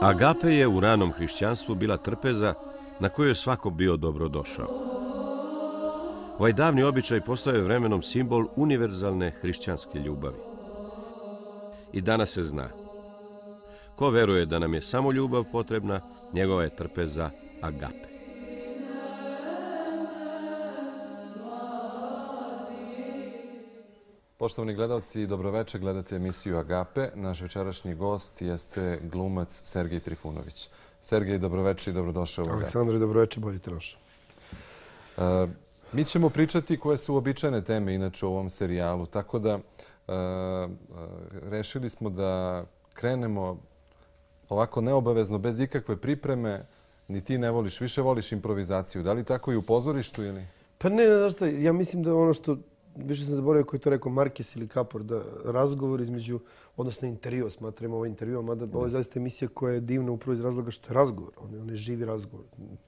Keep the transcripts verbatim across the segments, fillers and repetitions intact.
Agape je u ranom hrišćanstvu bila trpeza na kojoj je svako bio dobrodošao. Ovaj davni običaj postao je vremenom simbol univerzalne hrišćanske ljubavi. I danas se zna. Ko veruje da nam je samo ljubav potrebna, njegova je trpeza agape. Poštovani gledalci, dobroveče, gledate emisiju Agape. Naš večerašnji gost jeste glumac Sergej Trifunović. Sergej, dobroveče i dobrodošao u Agape. Aleksandar, dobroveče, bolje te našao. Uh, mi ćemo pričati koje su uobičajene teme inače u ovom serijalu, tako da uh, uh, rešili smo da krenemo ovako neobavezno, bez ikakve pripreme. Ni ti ne voliš, više voliš improvizaciju. Da li tako i u pozorištu ili? Pa ne, znaš šta, ja mislim da ono što, više sam zaboravio koji je to rekao, Marquez ili Kapor, da razgovor između, odnosno intervju, smatramo ovo intervju, mada ovo je zaista emisija koja je divna upravo iz razloga što je razgovor, on je, on je živi razgovor.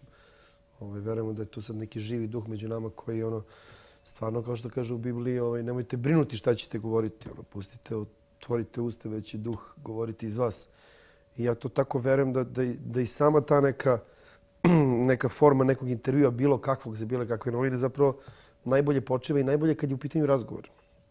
Ovaj, verujemo da je tu sad neki živi duh među nama koji ono, stvarno kao što kaže u Bibliji, ovaj, nemojte brinuti šta ćete govoriti, ono, pustite, otvorite usta, već će duh govoriti iz vas. I ja to tako verujem da, da, da i sama ta neka, neka forma nekog intervjua, bilo kakvog za bilo kakve novine, zapravo najbolje počeva i najbolje kad je u pitanju razgovor.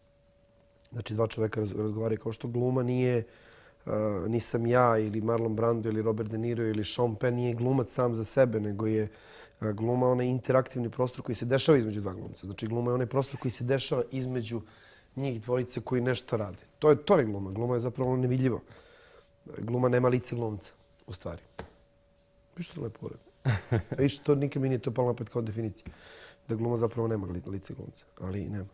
Znači, dva čoveka razgovaraju kao što gluma nije, uh, nisam ja ili Marlon Brando ili Robert De Niro ili Sean Penn, nije glumac sam za sebe, nego je uh, gluma onaj interaktivni prostor koji se dešava između dva glumca. Znači, gluma je onaj prostor koji se dešava između njih dvojice koji nešto rade. To je, to je gluma. Gluma je zapravo nevidljivo. Gluma nema lice glumca, u stvari. Viš što lepo uredno. A viš, to nikad mi nije to palo napred kao definicija. Da gluma zapravo nema lice glumca, ali nema.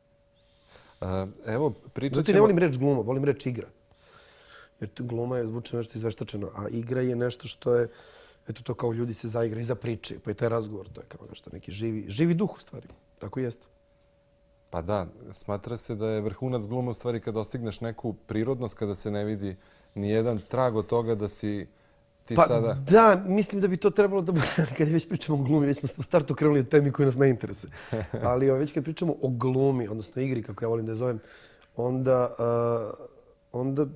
Uh, evo, pričat Zato ćemo... ne volim reč gluma, volim reč igra. Jer gluma je zvuče nešto izveštačeno, a igra je nešto što je, eto to kao ljudi se zaigra iza priče, pa je taj razgovor, to je kao nešto neki živi, živi duh u stvari. Tako jeste. Pa da, smatra se da je vrhunac glume u stvari kada dostigneš neku prirodnost, kada se ne vidi ni jedan trag od toga da si ti pa, sada... Da, mislim da bi to trebalo da bude, kad već pričamo o glumi, već smo u startu krenuli od temi koje nas ne interesuje. Ali već kad pričamo o glumi, odnosno igri, kako ja volim da je zovem, onda, uh, onda,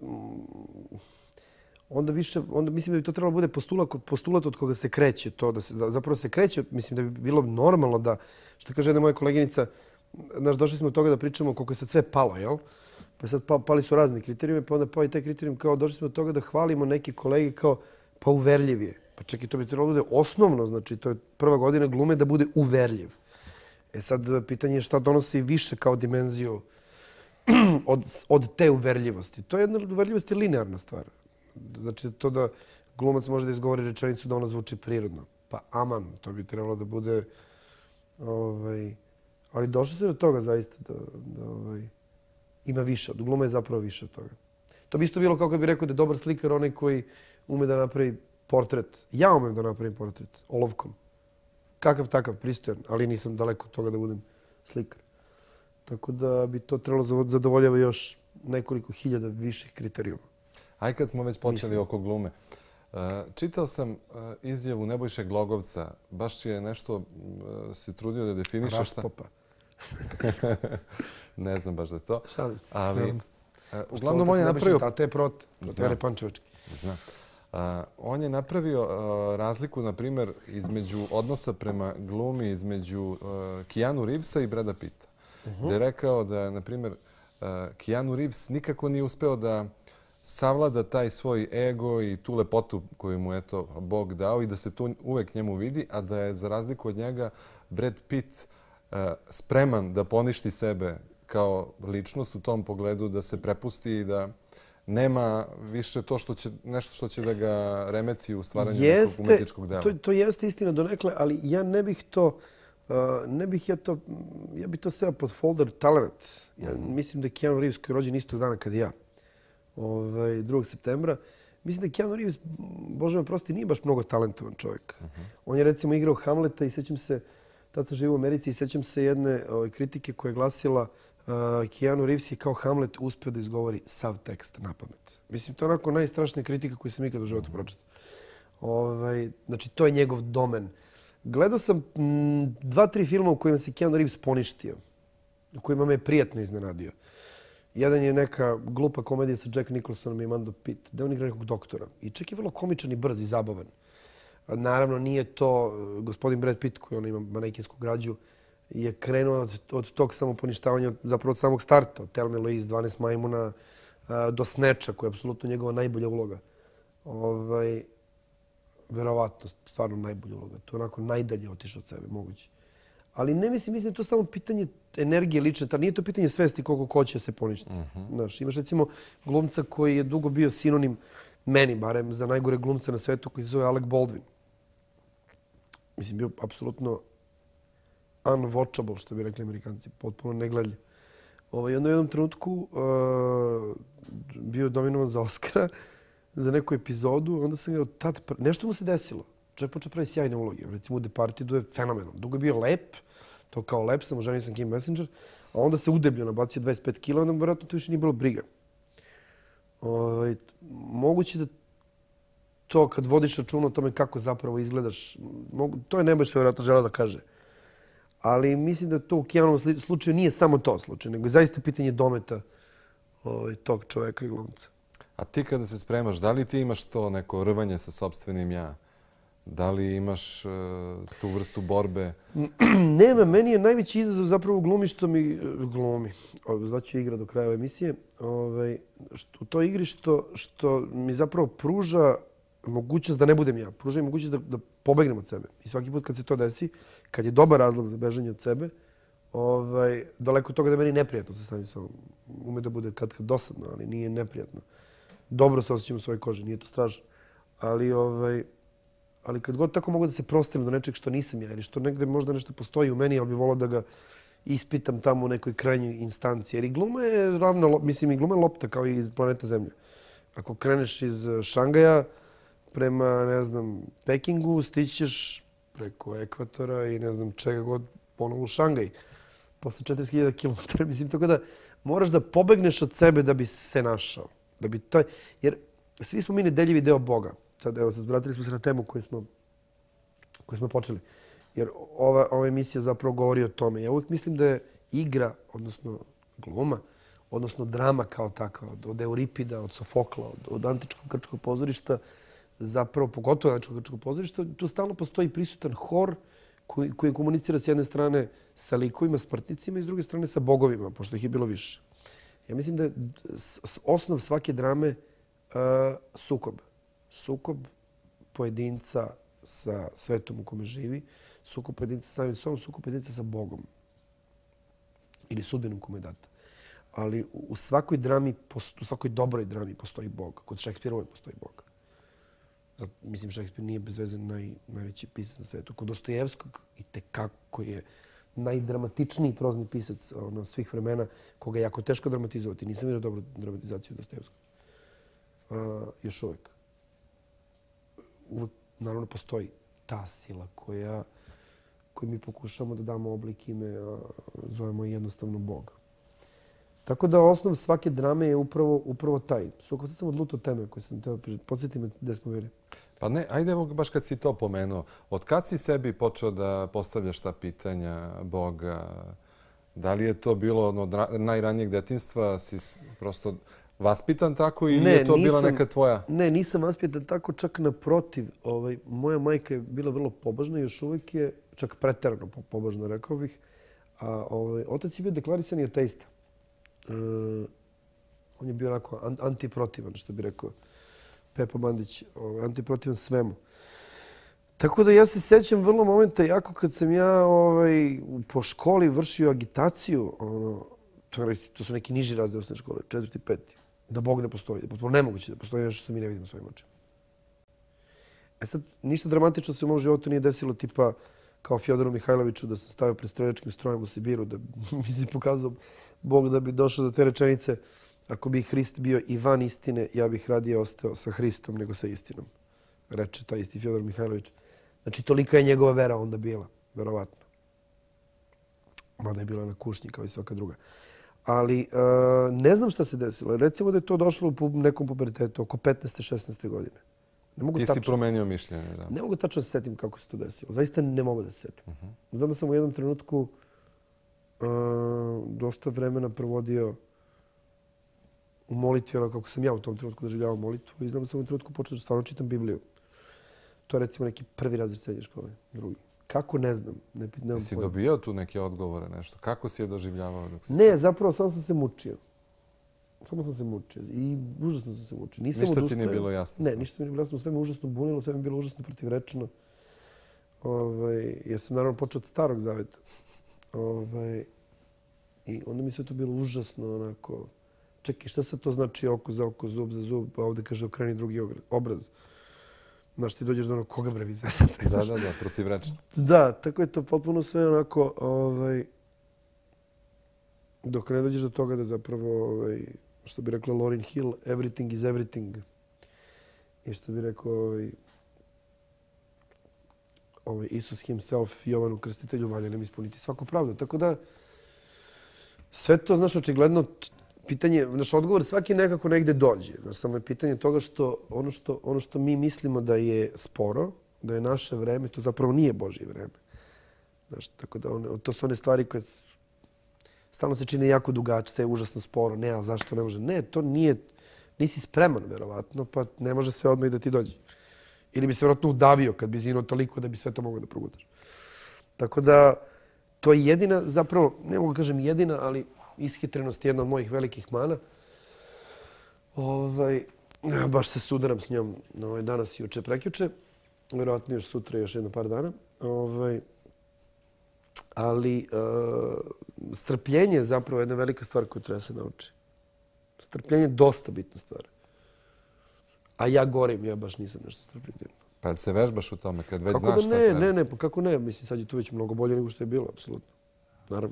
onda više, onda mislim da bi to trebalo bude postulat, postulat od koga se kreće to, da se zapravo se kreće, mislim da bi bilo normalno da, što kaže jedna moja koleginica, znaš, došli smo od toga da pričamo koliko je sad sve palo, jel? Pa sad pa, pali su razni kriterijume, pa onda pa i taj kriterijum kao došli smo od toga da hvalimo neke kolege kao pa uverljiv je. Pa čekaj, to bi trebalo da bude osnovno, znači to je prva godina glume da bude uverljiv. E sad pitanje je šta donosi više kao dimenziju od, od te uverljivosti. To je jedna uverljivost je linearna stvar. Znači to da glumac može da izgovori rečenicu da ona zvuči prirodno. Pa aman, to bi trebalo da bude... Ovaj, ali došlo se do toga zaista da, da ovaj, ima više. Od gluma je zapravo više od toga. To bi isto bilo kao kad bi rekao da je dobar slikar onaj koji ume da napravi portret. Ja umem da napravim portret olovkom. Kakav takav, pristojan, ali nisam daleko od toga da budem slikar. Tako da bi to trebalo zadovoljava još nekoliko hiljada viših kriterijuma. Aj kad smo već počeli Mislim. oko glume. Uh, čitao sam uh, izjavu Nebojše Glogovca. Baš je nešto uh, se trudio da definiše šta... Raspopa. Ne znam baš da je to. Šalim se. Ali, uh, uglavnom on je napravio... Tata je prot. Tata je Pančevački. Znam. Uh, on je napravio uh, razliku, na primjer, između odnosa prema glumi, između uh, Keanu Reevesa i Brada Pitta. Uh -huh. Gde je rekao da, na primjer, uh, Keanu Reeves nikako nije uspeo da savlada taj svoj ego i tu lepotu koju mu je to Bog dao i da se tu uvek njemu vidi, a da je za razliku od njega Brad Pitt uh, spreman da poništi sebe kao ličnost u tom pogledu, da se prepusti i da nema više to što će, nešto što će da ga remeti u stvaranju jeste, nekog umetničkog dela. To, to jeste istina donekle, ali ja ne bih to, uh, ne bih ja to, ja bih to sve pod folder talent. Ja mm. mislim da je Keanu Reeves koji je rođen istog dana kad i ja, ovaj, drugog septembra. Mislim da je Keanu Reeves, Bože me prosti, nije baš mnogo talentovan čovjek. Mm -hmm. On je recimo igrao Hamleta i sećam se, tad sam živio u Americi i sećam se jedne ovaj, kritike koja je glasila uh, Keanu Reeves je kao Hamlet uspio da izgovori sav tekst na pamet. Mislim, to je onako najstrašnija kritika koju sam ikad u životu pročitao. Ovaj, znači, to je njegov domen. Gledao sam m, dva, tri filma u kojima se Keanu Reeves poništio. U kojima me je prijatno iznenadio. Jedan je neka glupa komedija sa Jack Nicholsonom i Amanda Pitt, gde on igra nekog doktora. I čak je vrlo komičan i brz i zabavan. Naravno, nije to gospodin Brad Pitt, koji on ima manekensku građu, je krenuo od, od tog samoponištavanja, zapravo od samog starta, od Thelma i Louise, dvanaest majmuna, do Snatcha, koja je apsolutno njegova najbolja uloga. Ovaj, verovatno, stvarno najbolja uloga. To je onako najdalje otišao od sebe, moguće. Ali ne mislim, mislim da je to samo pitanje energije lične. Ta, nije to pitanje svesti koliko ko će se poništi. Uh-huh. Znaš, imaš recimo glumca koji je dugo bio sinonim, meni barem, za najgore glumca na svetu, koji se zove Alec Baldwin. Mislim, bio apsolutno unwatchable, što bi rekli Amerikanci, potpuno negledljiv. Ovaj, onda u jednom trenutku uh, bio dominovan za Oscara za neku epizodu, onda sam ga od tad... Nešto mu se desilo. Čovjek počeo pravi sjajne uloge. Recimo u Departedu je fenomenal. Dugo je bio lep, to kao lep sam, oženio sam Kim Messenger, a onda se udebljio, nabacio dvadeset pet kila, onda mu vjerojatno to više nije bilo briga. Ovaj, moguće da to kad vodiš račun o tome kako zapravo izgledaš, mogu, to je Nebojša vjerojatno želeo da kaže. Ali mislim da to u Kijanovom slučaju nije samo to slučaj, nego je zaista pitanje dometa ovaj, tog čoveka i glumca. A ti kada se spremaš, da li ti imaš to neko rvanje sa sopstvenim ja? Da li imaš uh, tu vrstu borbe? Nema, meni je najveći izazov zapravo u glumi što mi glumi. Znači igra do kraja ove emisije. Ovaj, što, u toj igri što, što mi zapravo pruža mogućnost da ne budem ja. Pruža mi mogućnost da, da pobegnem od sebe. I svaki put kad se to desi, kad je dobar razlog za bežanje od sebe, ovaj, daleko od toga da je meni neprijatno sa stanjem sobom. Ume da bude kad kad dosadno, ali nije neprijatno. Dobro se osjećam u svojoj koži, nije to strašno. Ali, ovaj, ali kad god tako mogu da se prostim do nečeg što nisam ja ili što negde možda nešto postoji u meni, ali bih volao da ga ispitam tamo u nekoj krajnjoj instanciji. Jer i gluma je ravna, mislim i gluma je lopta kao i iz planeta Zemlja. Ako kreneš iz Šangaja prema, ne znam, Pekingu, stićeš preko ekvatora i ne znam čega god ponovo u Šangaj. Posle četrdeset hiljada kilometara, mislim, tako da moraš da pobegneš od sebe da bi se našao. Da bi taj, jer svi smo mi nedeljivi deo Boga. Sad, evo, sad zvratili smo se na temu koju smo, koju smo počeli. Jer ova, ova emisija zapravo govori o tome. Ja uvijek mislim da je igra, odnosno gluma, odnosno drama kao takva, od, od Euripida, od Sofokla, od, od antičkog grčkog pozorišta, zapravo, pogotovo antičkog grčkog pozorišta, tu stalno postoji prisutan hor koji, koji komunicira s jedne strane sa likovima, smrtnicima i s druge strane sa bogovima, pošto ih je bilo više. Ja mislim da je osnov svake drame uh, sukob. Sukob pojedinca sa svetom u kome živi, sukob pojedinca sa samim sobom, sukob pojedinca sa Bogom. Ili sudbinom kome je data. Ali u svakoj drami, u svakoj dobroj drami postoji Bog. Kod Šekspira uvijek postoji Bog. Zato, mislim, Šekspir nije bez veze naj, najveći pisac na svetu. Kod Dostojevskog i tekako je najdramatičniji prozni pisac ono, svih vremena, koga je jako teško dramatizovati. Nisam vidio dobru dramatizaciju Dostojevskog. Uh, još uvijek. Uvijek, naravno, postoji ta sila koja, koju mi pokušamo da damo oblik ime, a zovemo jednostavno Bog. Tako da osnov svake drame je upravo, upravo taj. Suko, sad sam odlutao teme koje sam teo pričati. Podsjeti me gde smo bili. Pa ne, ajde evo baš kad si to pomenuo. Od kad si sebi počeo da postavljaš ta pitanja Boga? Da li je to bilo ono, od najranijeg detinjstva? Si prosto vaspitan tako ili ne, je to nisam, bila neka tvoja? Ne, nisam vaspitan tako, čak naprotiv. Ovaj, moja majka je bila vrlo pobožna i još uvijek je, čak preterano pobožna, rekao bih. A ovaj, otac je bio deklarisani ateista. Uh, on je bio onako antiprotivan, što bi rekao Pepo Mandić, ovaj, antiprotivan svemu. Tako da ja se sjećam vrlo momenta jako kad sam ja ovaj, po školi vršio agitaciju, ono, to, to su neki niži razred osnovne škole, četvrti, peti, da Bog ne postoji, da je potpuno nemoguće da postoji nešto što mi ne vidimo svojim očima. E sad, ništa dramatično se u mom životu nije desilo, tipa kao Fjodoru Mihajloviću, da sam stavio pred streljačkim strojem u Sibiru, da mi se pokazao Bog da bi došao do te rečenice. Ako bi Hrist bio i van istine, ja bih radije ostao sa Hristom nego sa istinom. Reče taj isti Fjodor Mihajlović. Znači, tolika je njegova vera onda bila, verovatno. Mada je bila na kušnji kao i svaka druga. Ali uh, ne znam šta se desilo. Recimo da je to došlo u nekom pubertetu, oko petnaeste šesnaeste godine. Ne mogu Ti tačno, si promenio mišljenje, da. Ne mogu tačno se setim kako se to desilo. Zaista ne mogu da se setim. Uh -huh. Znam da sam u jednom trenutku uh, dosta vremena provodio u molitvi, ono kako sam ja u tom trenutku doživljavao molitvu i znam da sam u tom trenutku počeo da stvarno čitam Bibliju. To je recimo neki prvi razred srednje škole, drugi. Kako, ne znam. Ne, ne Jesi dobijao tu neke odgovore, nešto? Kako si je doživljavao dok si Ne, zapravo samo sam se mučio. Samo sam se mučio i užasno sam se mučio. Nisam ništa odustajao. ti nije bilo jasno? Ne, ništa mi nije bilo jasno. Sve me užasno bunilo, sve mi je bilo užasno protivrečeno. Ovaj, jer sam naravno počeo od starog zaveta. Ovaj, I onda mi sve to bilo užasno onako... Čekaj, šta sad to znači oko za oko, zub za zub, a ovdje kaže okreni drugi obraz. Znaš, ti dođeš do onog koga bre vi zesate. Da, da, da, protivrečno. Da, tako je to potpuno sve onako... Ovaj, dok ne dođeš do toga da zapravo, ovaj, što bi rekla Lauryn Hill, everything is everything. I što bi rekao ovaj, ovaj, Isus himself, Jovanu Krstitelju, valja nam ispuniti svaku pravdu. Tako da, sve to, znaš, očigledno, pitanje, naš odgovor svaki nekako negde dođe. Znaš, samo je pitanje toga što ono, što ono što mi mislimo da je sporo, da je naše vreme, to zapravo nije Božje vreme. Znaš, tako da one, to su one stvari koje stalno se čine jako dugače, sve je užasno sporo. Ne, a zašto ne može? Ne, to nije, nisi spreman, verovatno, pa ne može sve odmah da ti dođe. Ili bi se vjerojatno udavio kad bi zinuo toliko da bi sve to moglo da progutaš. Tako da, to je jedina, zapravo, ne mogu kažem jedina, ali ishitrenost je jedna od mojih velikih mana. Ovaj, baš se sudaram s njom ovaj, danas i juče prekjuče. Vjerojatno još sutra, još jedno par dana. Ovaj, ali uh, strpljenje je zapravo jedna velika stvar koju treba se nauči. Strpljenje je dosta bitna stvar. A ja gorim, ja baš nisam nešto strpljenje. Pa se vežbaš u tome kad već kako znaš da šta ne, treba? Ne, ne, pa kako ne? Mislim, sad je tu već mnogo bolje nego što je bilo, apsolutno. Naravno.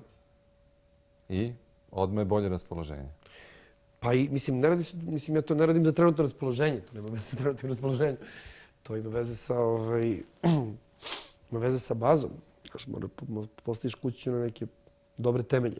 I odmah je bolje raspoloženje. Pa i, mislim, ne radi, mislim, ja to ne radim za trenutno raspoloženje. To nema veze sa trenutnim raspoloženjem. To ima veze sa, ovaj, ima veze sa bazom. Znaš, mora postaviš kuću na neke dobre temelje.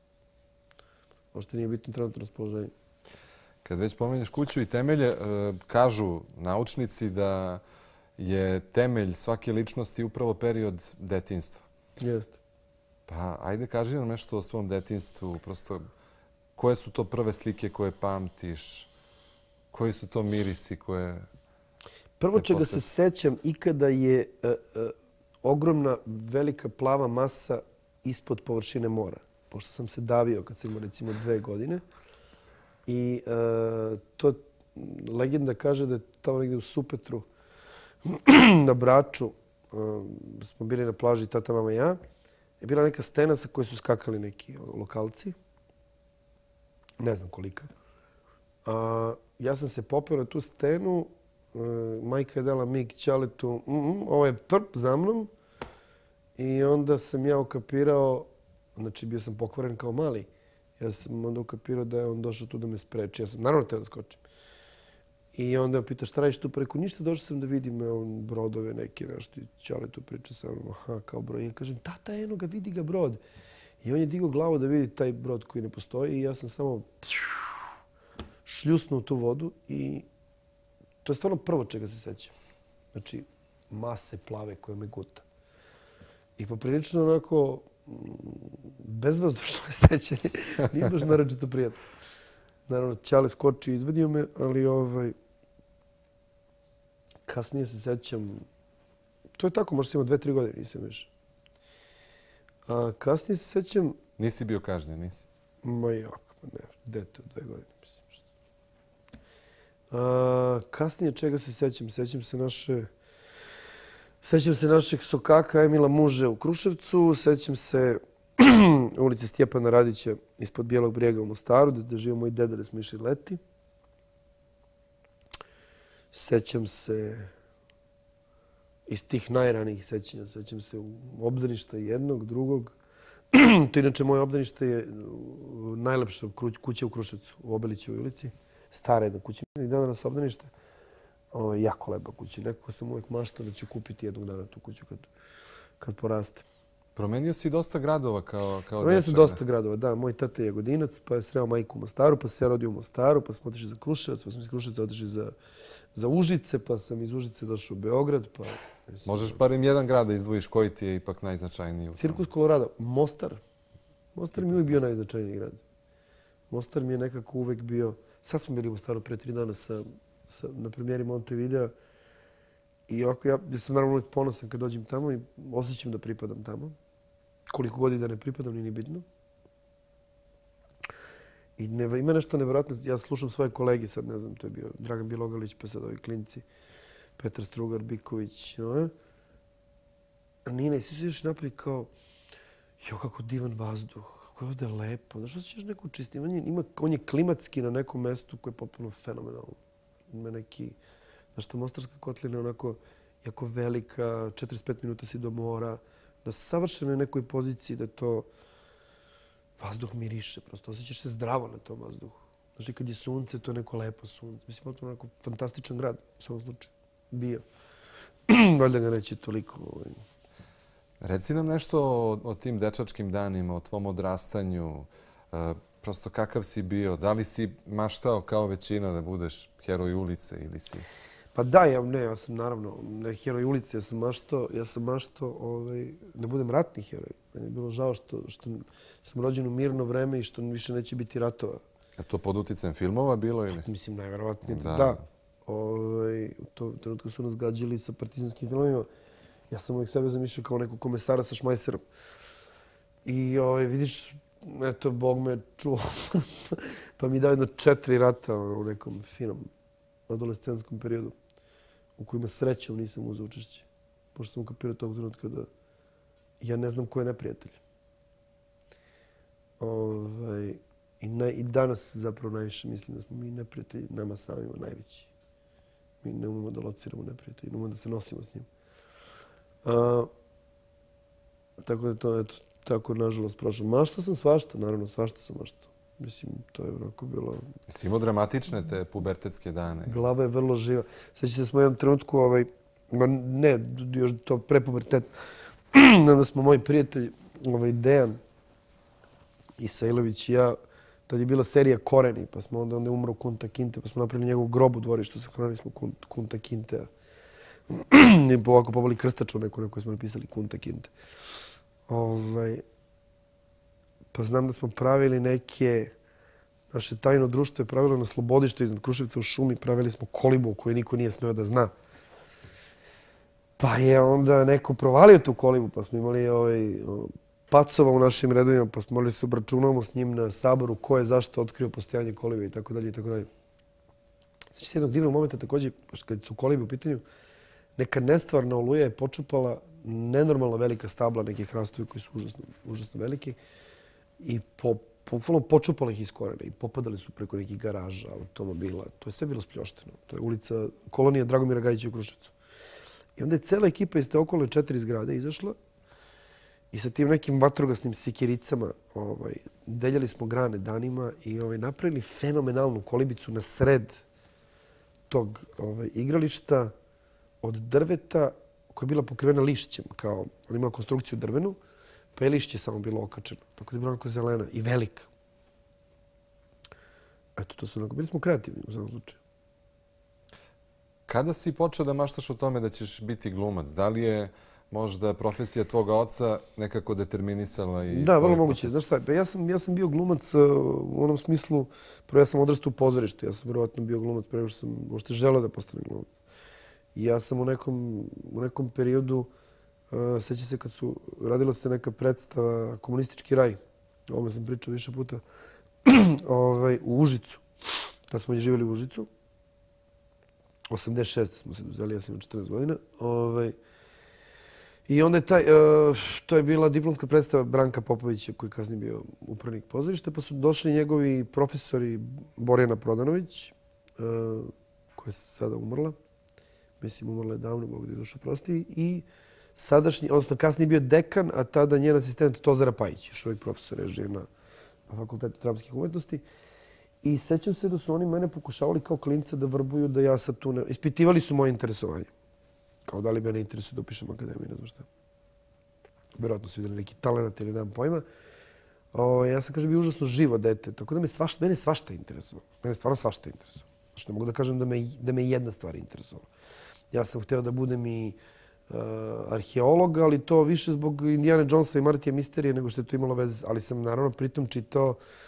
Možda nije bitno trenutno raspoloženje. Kad već pomeneš kuću i temelje, kažu naučnici da je temelj svake ličnosti upravo period detinjstva. Jeste. Pa ajde kaži nam nešto o svom detinjstvu. Prosto, koje su to prve slike koje pamtiš? Koji su to mirisi koje... Prvo čega se sećam ikada je uh, uh, ogromna velika plava masa ispod površine mora. Pošto sam se davio kad sam imao recimo dve godine. I uh, to legenda kaže da je tamo negdje u Supetru na Braču uh, smo bili na plaži tata, mama i ja. Je bila neka stena sa kojoj su skakali neki lokalci. Ne znam kolika. A, ja sam se popeo na tu stenu. Uh, majka je dala mig ćaletu. Mm -mm, ovo je prp za mnom. I onda sam ja ukapirao, znači bio sam pokvaren kao mali. Ja sam onda ukapirao da je on došao tu da me spreči. Ja sam naravno teo da skočim. I onda me pita šta radiš tu preko ništa. Došao sam da vidim on, brodove neke, nešto. I Ćale tu priča sa mnom, aha, kao brod. I ja kažem, tata, eno ga, vidi ga brod. I on je digao glavu da vidi taj brod koji ne postoji. I ja sam samo šljusnuo u tu vodu. I to je stvarno prvo čega se sećam. Znači, mase plave koje me guta. I poprilično onako bezvazdušno je sećanje. Nije baš naročito prijatno. Naravno, Ćale skoči i izvadio me, ali ovaj, kasnije se sećam... To je tako, možda sam imao dve, tri godine, nisam više. A kasnije se sećam... Nisi bio kažnjen, nisi? Ma jako, ne, dete od dve godine, mislim. Što. A, kasnije čega se sećam? Sećam se naše... Sećam se našeg sokaka Emila Muže u Kruševcu. Sećam se ulice Stjepana Radića ispod Bijelog brijega u Mostaru, gdje živio moj deda da smo išli leti. Sećam se iz tih najranijih sećanja. Sećam se u obdaništa jednog, drugog. To inače moje obdanište je najlepša kuća u Kruševcu, u Obelićevoj ulici. Stara jedna kuća. I danas obdanište. Ovo je jako lepa kuća. Nekako sam uvijek maštao da ću kupiti jednog dana tu kuću kad, kad poraste. Promenio si dosta gradova kao, kao Promenio dečak. sam dosta gradova, da. Moj tata je Jagodinac, pa je sreo majku u Mostaru, pa se ja rodio u Mostaru, pa smo otišli za Kruševac, pa smo iz Kruševca otišli za, za Užice, pa sam iz Užice došao u Beograd. Pa, mislim, možeš barem jedan grad da izdvojiš koji ti je ipak najznačajniji? U Cirkus Kolorado. Mostar. Mostar mi je uvijek bio najznačajniji grad. Mostar mi je nekako uvijek bio... Sad smo bili u Staru pre tri dana sa, sa, na premijeri Montevidea. I ovako, ja, ja sam naravno uvijek ponosan kad dođem tamo i osjećam da pripadam tamo. Koliko god i da ne pripadam, nije ni bitno. I ne, ima nešto nevjerojatno. Ja slušam svoje kolege sad, ne znam, to je bio Dragan Bilogalić, pa sad ovi klinci, Petar Strugar, Biković. No, Nina, i svi su još naprijed kao, jo, kako divan vazduh, kako je ovdje lepo. Znaš, osjećaš neku čistinu. On je, ima, on je klimatski na nekom mestu koje je potpuno fenomenalno. Ima neki, znaš, ta Mostarska kotlina je onako jako velika, četrdeset pet minuta si do mora, na savršenoj nekoj poziciji da to vazduh miriše. Prosto osjećaš se zdravo na tom vazduhu. Znaš, i kad je sunce, to je neko lepo sunce. Mislim, potpuno onako fantastičan grad, u svom slučaju. Bio. Valjda ga neće toliko... Ovaj. Reci nam nešto o, o tim dečačkim danima, o tvom odrastanju. E, prosto kakav si bio? Da li si maštao kao većina da budeš heroj ulice ili si... Pa da, ja, ne, ja sam naravno ne heroj ulice, ja sam maštao, ja sam maštao ovaj, da budem ratni heroj. Meni je bilo žao što, što sam rođen u mirno vreme i što više neće biti ratova. A to pod uticajem filmova bilo ili? Mislim, najverovatnije da. Da. da. Ovaj, u to trenutku su nas gađali sa partizanskim filmovima. Ja sam uvijek sebe zamišljao kao nekog komesara sa šmajserom. I ovaj, vidiš, eto, Bog me čuo. Pa mi dao jedno četiri rata u nekom finom adolescentskom periodu u kojima srećom nisam uzeo učešće. Pošto sam ukapirao tog trenutka da ja ne znam ko je neprijatelj. Ovaj, i, na, I danas zapravo najviše mislim da smo mi neprijatelji nama samima najveći. Mi ne umemo da lociramo neprijatelji, ne umemo da se nosimo s njim. A, tako da to, eto, tako nažalost prošlo. Mašto sam svašta, naravno svašta sam mašto. Mislim, to je onako bilo... Si imao dramatične te pubertetske dane? Glava je vrlo živa. Sjeća se smo u jednom trenutku, ovaj, ne, još to pre pubertet, da smo moji prijatelji, ovaj, Dejan Isailović i ja, tad je bila serija Koreni, pa smo onda, onda je umro Kunta Kinte, pa smo napravili njegov grob u dvorištu, sahranili smo Kunta Kintea. I ovako pobali krstaču neku na kojoj smo napisali Kunta Kinte. Ovaj, pa znam da smo pravili neke... Naše tajno društvo je pravilo na Slobodištu iznad Kruševca u šumi. Pravili smo kolibu koju niko nije smeo da zna. Pa je onda neko provalio tu kolibu, pa smo imali ovaj, pacova u našim redovima, pa smo morali se obračunamo s njim na saboru ko je zašto otkrio postojanje kolibe i tako dalje i tako dalje. Znači se jednog divnog momenta također, kad su kolibe u pitanju, neka nestvarna oluja je počupala nenormalno velika stabla, neke hrastovi koji su užasno, užasno veliki i po Bukvalno počupali ih iz korena i popadali su preko nekih garaža, automobila. To je sve bilo spljošteno. To je ulica kolonija Dragomira Gajića u Kruševcu. I onda je cela ekipa iz te okolne četiri zgrade izašla i sa tim nekim vatrogasnim sikiricama ovaj, deljali smo grane danima i ovaj, napravili fenomenalnu kolibicu na sred tog ovaj, igrališta od drveta koja je bila pokrivena lišćem. Kao, on imao konstrukciju drvenu, pa je lišće samo bilo okačeno. Tako da je bila onako zelena i velika. Eto, to su onako. Bili smo kreativni u svakom slučaju. Kada si počeo da maštaš o tome da ćeš biti glumac? Da li je možda profesija tvoga oca nekako determinisala i... Da, vrlo moguće. Znaš šta, ja sam, ja sam bio glumac u onom smislu, prvo ja sam odrastao u pozorištu. Ja sam vjerovatno bio glumac prema što sam uopšte želeo da postanem glumac. I ja sam u nekom, u nekom periodu, uh, seća se kad su radila se neka predstava Komunistički raj. O ovome sam pričao više puta. ovaj, u Užicu. Da smo živjeli u Užicu. osamdeset šeste smo se uzeli, ja sam imao četrnaest godina. Ovaj, I onda je taj, uh, to je bila diplomska predstava Branka Popovića, koji je kasnije bio upravnik pozorišta, pa su došli njegovi profesori Borjana Prodanović, uh, koja je sada umrla. Mislim, umrla je davno, Bog da je došao prosti. I sadašnji, odnosno kasnije bio dekan, a tada njen asistent Tozara Pajić, još uvijek profesor režije na Fakultetu dramskih umetnosti. I sećam se da su oni mene pokušavali kao klinca da vrbuju da ja sad tu ne... Ispitivali su moje interesovanje. Kao da li me ne interesuje da upišem akademiju, ne znam šta. Vjerojatno su vidjeli neki talent ili nemam pojma. O, ja sam, kažem, bio užasno živo dete, tako da me svašta, mene svašta interesovalo. Mene stvarno svašta interesovalo. Znači, ne mogu da kažem da me, da me jedna stvar interesovala. Ja sam hteo da budem i uh, arheolog, ali to više zbog Indiana Jonesa i Martija Misterije nego što je to imalo veze. Ali sam naravno pritom čitao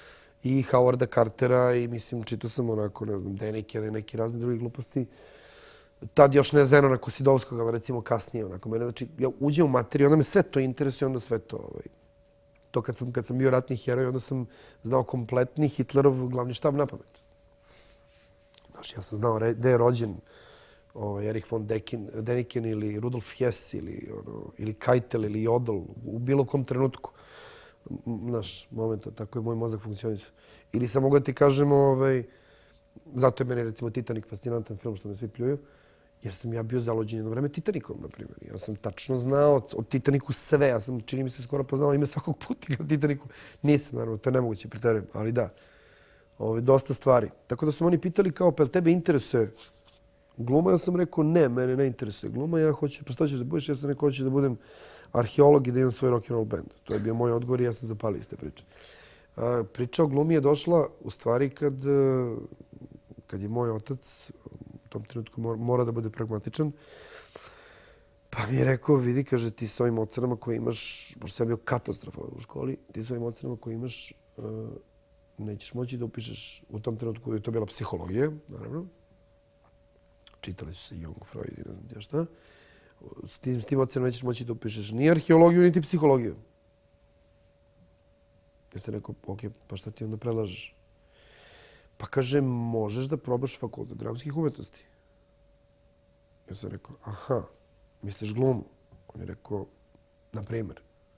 i Howarda Cartera i mislim, čitao sam onako, ne znam, Denikena i neki razni drugi gluposti. Tad još ne Zenona Kosidovskog, ali recimo kasnije. Onako, mene, znači, ja uđem u materiju, onda me sve to interesuje, onda sve to... Ovaj, to kad sam, kad sam bio ratni heroj, onda sam znao kompletni Hitlerov glavni štab na pamet. Znaš, ja sam znao gde je rođen ovaj, Erich von Dekin, Deniken ili Rudolf Hess ili, ono, ili Keitel ili Jodl u bilo kom trenutku. Znaš, momenta, tako je moj mozak funkcionisao. Ili sam mogu da ti kažem, ovaj, zato je meni recimo Titanic fascinantan film što me svi pljuju, jer sam ja bio zalođen jedno vreme Titanikom, na primjer. Ja sam tačno znao o Titaniku sve. Ja sam, čini mi se, skoro poznao ime svakog putnika o Titaniku. Nisam, naravno, to je nemoguće preterujem, ali da. Ove, dosta stvari. Tako da su oni pitali kao, pa tebe interesuje gluma? Ja sam rekao, ne, mene ne interesuje gluma. Ja hoću, pa što ćeš da budeš? Ja sam rekao, hoću da budem arheolog i da imam svoj rock'n'roll band. To je bio moj odgovor i ja sam zapalio iz te priče. A, priča o glumi je došla u stvari kad, kad je moj otac u tom trenutku mora da bude pragmatičan. Pa mi je rekao, vidi, kaže, ti s ovim ocenama koje imaš, pošto sam bio katastrofalan u školi, ti s ovim ocenama koje imaš nećeš moći da upišeš u tom trenutku, je to bila psihologija, naravno. Čitali su se Jung, Freud i ne znam ti šta. S tim, s tim ocenama nećeš moći da upišeš ni arheologiju, niti psihologiju. Ja sam rekao, ok, pa šta ti onda predlažeš? Pa kaže, možeš da probaš fakultet dramskih umetnosti. Ja sam rekao, aha, misliš glumu? On je rekao, na primjer.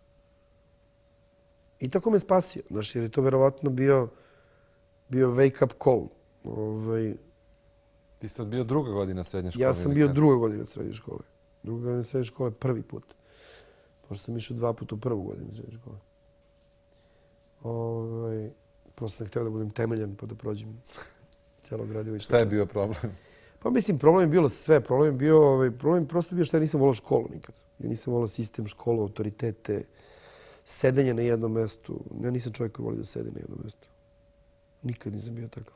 I tako me spasio, znaš, jer je to verovatno bio, bio wake up call. Ovaj, Ti si bio druga godina srednje škole? Ja sam bio druga godina srednje škole. Druga godina srednje škole prvi put. Pošto sam išao dva puta u prvu godinu srednje škole. Ovaj, prosto sam htio da budem temeljan pa da prođem cijelo gradivo. Šta je bio problem? Pa mislim, problem je bilo sve. Problem je bio, ovaj, problem je prosto bio što ja nisam volao školu nikad. Ja nisam volao sistem školu, autoritete, sedenje na jednom mestu. Ja nisam čovjek koji voli da sedi na jednom mestu. Nikad nisam bio takav.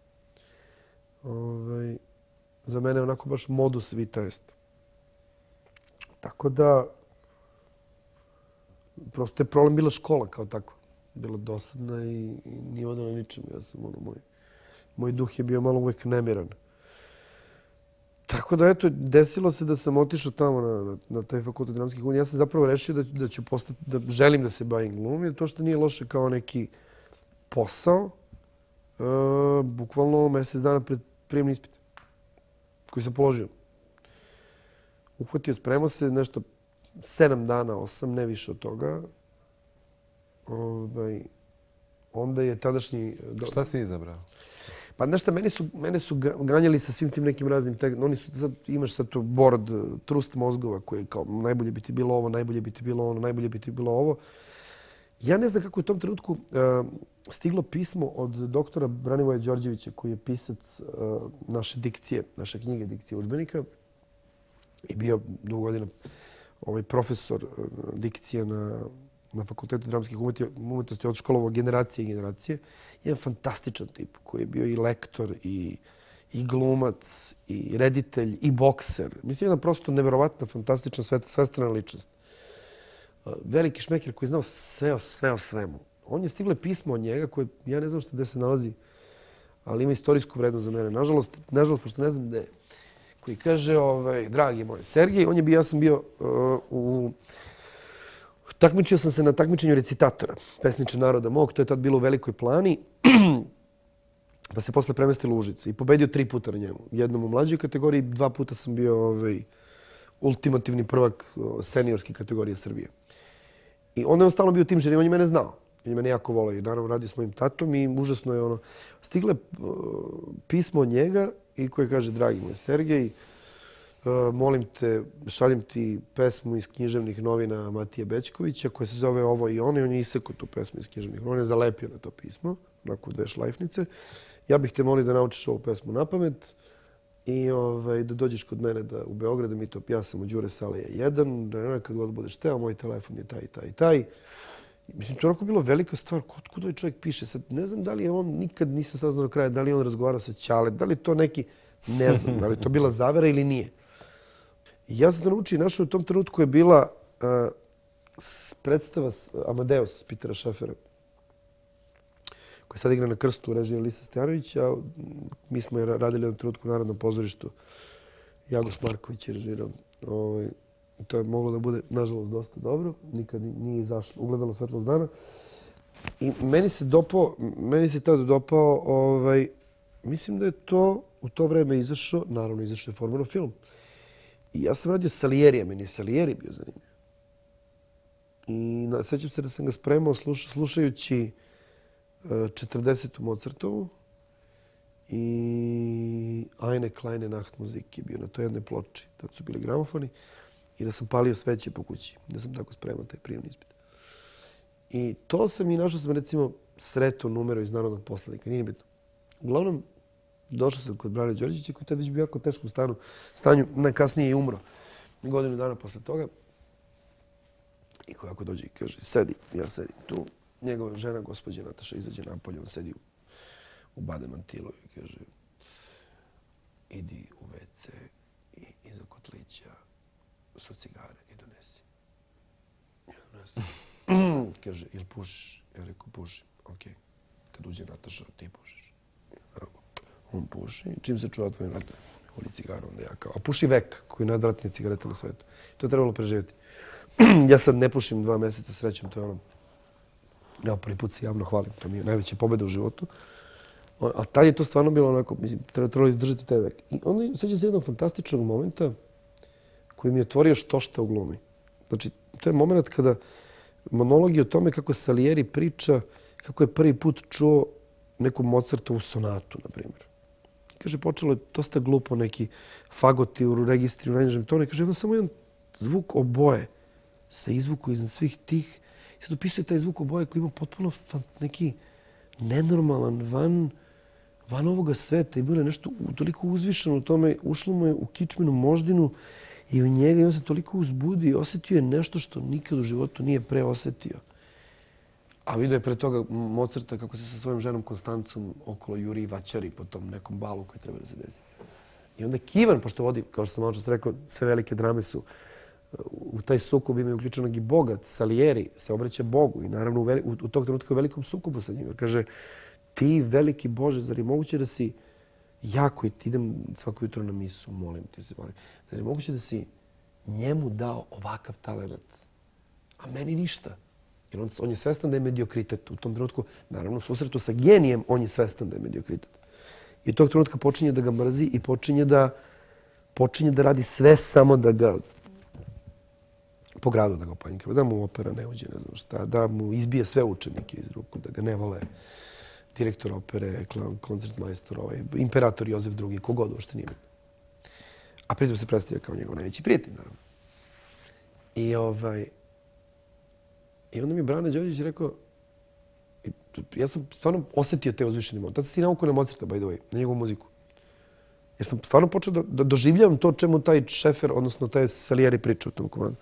Ovaj, za mene je onako baš modus vita est. Tako da, prosto je problem bila škola kao tako. Bila dosadna i, i nije vodila ničemu. Ja sam, ono, moj, moj duh je bio malo uvijek nemiran. Tako da, eto, desilo se da sam otišao tamo na, na, na taj fakultet dramskih umetnosti. Ja sam zapravo rešio da, da ću postati, da želim da se bavim glumom, jer to što nije loše kao neki posao, e, bukvalno mjesec dana pred prijemni ispit koji sam položio. Uhvatio, spremao se nešto sedam dana, osam, ne više od toga. Ovaj, onda je tadašnji... Šta si izabrao? Pa nešto, mene su, mene su ganjali sa svim tim nekim raznim... Oni su, sad, imaš sad to board, trust mozgova koji kao najbolje bi ti bilo ovo, najbolje bi ti bilo ono, najbolje bi ti bilo ovo. Ja ne znam kako je u tom trenutku uh, stiglo pismo od doktora Branivoja Đorđevića koji je pisac uh, naše dikcije, naše knjige dikcije udžbenika i bio dugo godina ovaj profesor uh, dikcije na na Fakultetu dramskih umetnosti od školovao generacije i generacije. Jedan fantastičan tip koji je bio i lektor, i, i glumac, i reditelj, i bokser. Mislim, jedna prosto neverovatna, fantastična, svestrana ličnost. Veliki šmeker koji je znao sve o, sve o svemu. On je stiglo pismo od njega koje, ja ne znam što gde se nalazi, ali ima istorijsku vrednost za mene. Nažalost, nažalost pošto ne znam gde, koji kaže, ovaj, dragi moj Sergej, on je bio, ja sam bio uh, u... Takmičio sam se na takmičenju recitatora, pesniče naroda mog. To je tad bilo u Velikoj Plani. Pa se posle premestilo u Užice. I pobedio tri puta na njemu. Jednom u mlađoj kategoriji, dva puta sam bio ovaj, ultimativni prvak seniorske kategorije Srbije. I onda je on stalno bio tim žerim, on je mene znao. On je mene jako volao i naravno radio s mojim tatom i užasno je ono... Stigle uh, pismo od njega i koje kaže, dragi moj Sergej, Uh, molim te, šaljem ti pesmu iz književnih novina Matije Bećkovića koja se zove Ovo i ono i on je isekao tu pesmu iz književnih novina, on je zalepio na to pismo, onako dve šlajfnice. Ja bih te molio da naučiš ovu pesmu na pamet i ovaj, da dođeš kod mene da, u Beograd, da mi to ja sam u Đure Salija jedan, da kad god budeš teo, moj telefon je taj, taj, taj. Mislim, to je onako bilo velika stvar. Otkud ovaj čovjek piše? Sad, ne znam da li je on, nikad nisam saznao do kraja, da li je on razgovarao sa Ćale, da li to neki, ne znam, da li to bila zavera ili nije. I ja sam to naučio i našao u tom trenutku je bila uh, predstava Amadeus s Petera Šefera, koji sad igra na Krstu u režiji Lisa Stojanović, a mi smo je radili u trenutku u Narodnom pozorištu. Jagoš Marković je režirao. Ovaj, to je moglo da bude, nažalost, dosta dobro. Nikad nije izašlo, ugledalo svetlost dana. I meni se dopao, meni se tada dopao, ovaj, mislim da je to u to vreme izašao, naravno izašao je Formula film. I ja sam radio Salijerija, meni je Salijeri bio zanimljiv. I na, sećam se da sam ga spremao sluša, slušajući uh, četrdesetu Mozartovu i Eine kleine Nachtmusik je bio na toj jednoj ploči. Tad su bili gramofoni i da sam palio sveće po kući. Da sam tako spremao taj prijemni ispit. I to sam i našao sam recimo sreto numero iz Narodnog poslanika. Nije bitno. Uglavnom, došao sam kod Brane Đorđevića koji tada već bio jako u teškom stanu, stanju. Najkasnije je umro. Godinu dana posle toga. I koji ako dođe i kaže, sedi, ja sedim tu. Njegova žena, gospođa Nataša, izađe napolje. On sedi u, u bademantilu i kaže, idi u ve ce i iza kotlića su cigare i donesi. Ja donesem. Kaže, ili pušiš? Ja rekao, pušim. Ok. Kad uđe Nataša, ti pušiš. On puši. Čim se čuva tvojim vratom, uli cigaru, onda ja kao, a puši vek, koji je najodvratnije cigarete na svetu. To je trebalo preživjeti. Ja sad ne pušim dva mjeseca, srećem, to je ono, ja prvi put se javno hvalim, to mi je najveća pobjeda u životu. A tad je to stvarno bilo onako, mislim, trebalo izdržati taj vek. I onda sećam se jednog fantastičnog momenta koji mi je otvorio što šta u glumi. Znači, to je moment kada monolog je o tome kako Salieri priča, kako je prvi put čuo neku Mozartovu sonatu, na primjer. Kaže, počelo je dosta glupo, neki fagoti u registri, u najnižem tonu. Kaže, jedno samo jedan zvuk oboje se izvuku iznad svih tih. I sad opisuje taj zvuk oboje koji ima potpuno neki nenormalan, van, van ovoga sveta. I bilo je nešto toliko uzvišeno u tome. Ušlo mu je u kičmenu moždinu i u njega i on se toliko uzbudio i osjetio je nešto što nikad u životu nije pre osjetio. A vidio je pre toga Mozarta kako se sa svojom ženom Konstancom okolo juri i vaćari po tom nekom balu koji treba da se desi. I onda Kivan, pošto vodi, kao što sam malo čas rekao, sve velike drame su, u taj sukob imaju uključenog i Boga. Salieri se obraća Bogu i naravno u, veli, u, u tog trenutka u velikom sukobu sa njim. Kaže, ti veliki Bože, zar je moguće da si jako, i idem svako jutro na misu, molim ti se, molim, zar je moguće da si njemu dao ovakav talent, a meni ništa? Jer on, on je svestan da je mediokritet. U tom trenutku, naravno, u susretu sa genijem, on je svestan da je mediokritet. I u tog trenutka počinje da ga mrzi i počinje da, počinje da radi sve samo da ga po gradu da ga opanjkava, da mu opera ne uđe, ne znam šta, da mu izbije sve učenike iz ruku, da ga ne vole direktor opere, koncertmajstor, ovaj, imperator Jozef drugi, kogod uopšte nije. A pritom se predstavlja kao njegov najveći prijatelj, naravno. I ovaj... I onda mi Brane Đorđević rekao, ja sam stvarno osjetio te uzvišene emocije. Tad sam si naukao na Mozarta, by the way, na njegovu muziku. Jer sam stvarno počeo da, da doživljavam to čemu taj Šefer, odnosno taj Salieri priča u tom komadu.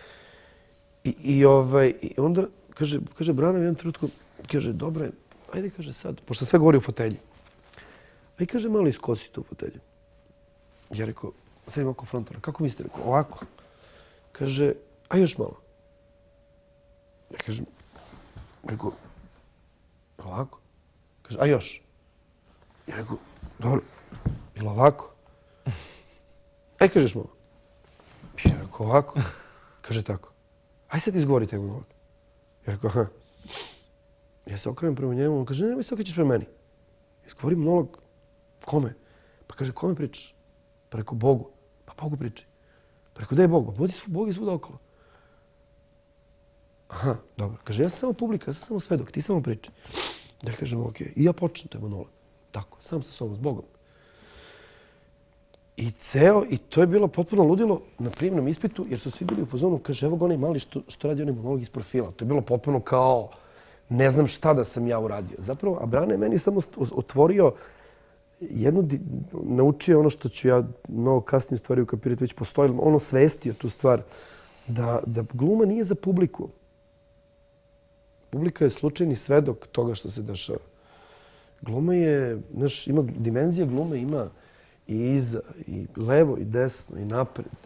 I, i, ovaj, I onda kaže, kaže Brane u jednom trenutku, kaže, dobro je, ajde, kaže sad, pošto sve govori o fotelji. Ajde, kaže, malo iskosi tu fotelju. Ja rekao, sad imam oko frontona, kako mislite? Rekao, ovako. Kaže, a još malo. Ja kažem, rekao, ovako? Kaže, a još? Ja rekao, dobro, je li ovako? Aj, kažeš malo. Ja rekao, ovako? Kaže, tako. Aj sad izgovori taj monolog. Ja rekao, aha. Ja se okrenem prema njemu, on kaže, nemoj se okrećeš prema meni. Izgovori monolog, kome? Pa kaže, kome pričaš? Pa rekao, Bogu. Pa Bogu priči. Pa rekao, gde je Bog? Pa Bog je svuda okolo. Aha, dobro. Kaže, ja sam samo publika, ja sam samo svedok, ti samo priči. Ja kažem, ok. I ja počnem taj monolog. Tako, sam sa sobom, s Bogom. I ceo, i to je bilo potpuno ludilo na prijemnom ispitu, jer su svi bili u fazonu, kaže, evo ga onaj mali što, što radi onaj monolog iz profila. To je bilo potpuno kao, ne znam šta da sam ja uradio. Zapravo, a Brane meni samo otvorio jednu, naučio ono što ću ja mnogo kasnije stvari ukapirati, već postoji, ono svestio tu stvar, da, da gluma nije za publiku. Publika je slučajni svedok toga što se dešava. Gluma je, znaš, ima dimenzija glume, ima i iza, i levo, i desno, i napred,